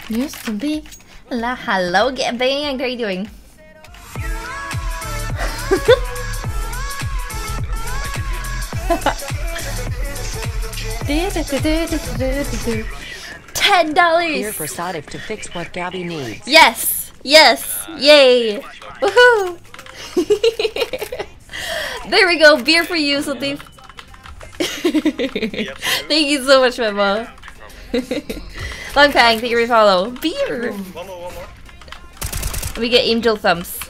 Used to be. Hello, get banged. How are you doing? $10. Here for Sadiq to fix what Gabby needs. Yes, yes, yay, woohoo! There we go. Beer for you, Satif. Thank you so much, Memo. Long Pang, thank you for your follow. Beer. One more. We get angel thumbs.